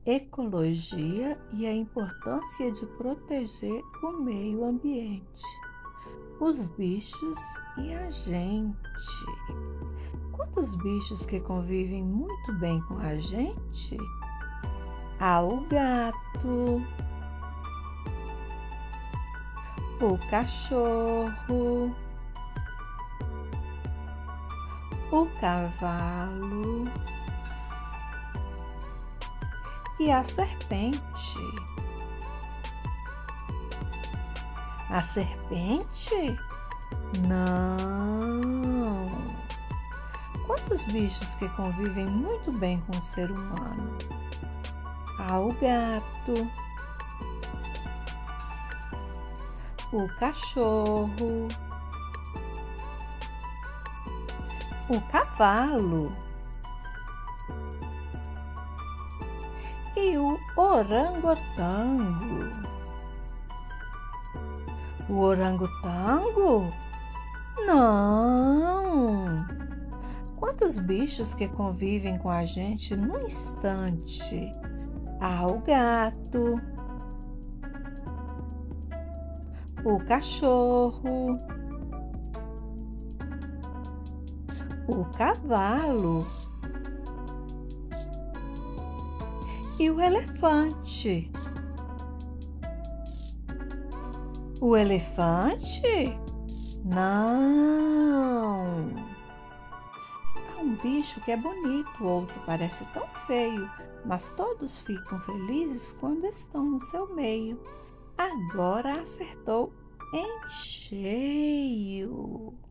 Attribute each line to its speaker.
Speaker 1: Ecologia e a importância de proteger o meio ambiente, os bichos e a gente. Quantos bichos que convivem muito bem com a gente? Há o gato, o cachorro, o cavalo e a serpente. A serpente? Não! Quantos bichos que convivem muito bem com o ser humano? Há o gato, o cachorro, o cavalo e o orangotango. O orangotango? Não! Quantos bichos que convivem com a gente num instante? Há o gato, o cachorro, o cavalo e o elefante. O elefante? Não! Há um bicho que é bonito, o outro parece tão feio, mas todos ficam felizes quando estão no seu meio. Agora acertou em cheio!